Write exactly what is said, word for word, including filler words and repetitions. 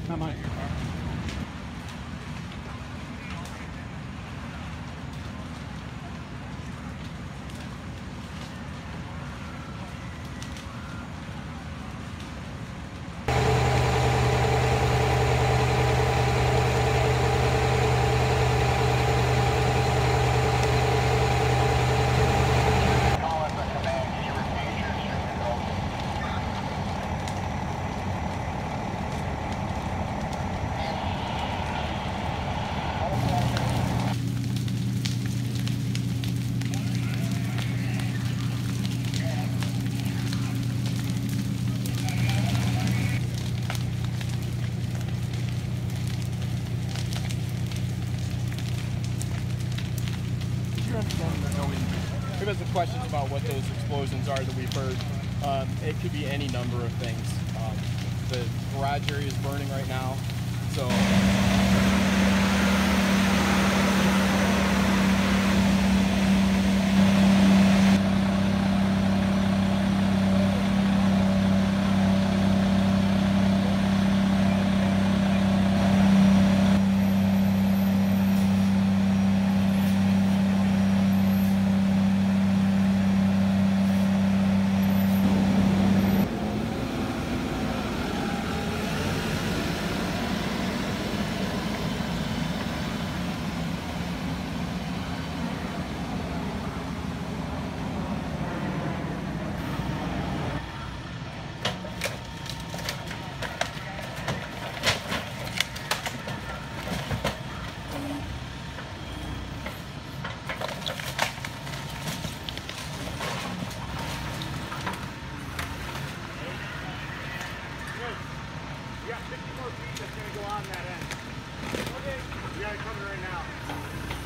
Not mine. If there's questions about what those explosions are that we've heard, um, it could be any number of things. Um, the garage area is burning right now, so. fifty more feet that's going to go on that end. Okay. We got it coming right now.